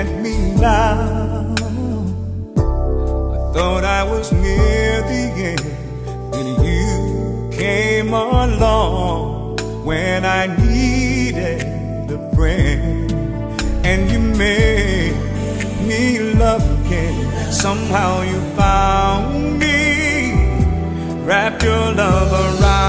at me now. I thought I was near the end when you came along, when I needed a friend, and you made me love again. Somehow you found me, wrapped your love around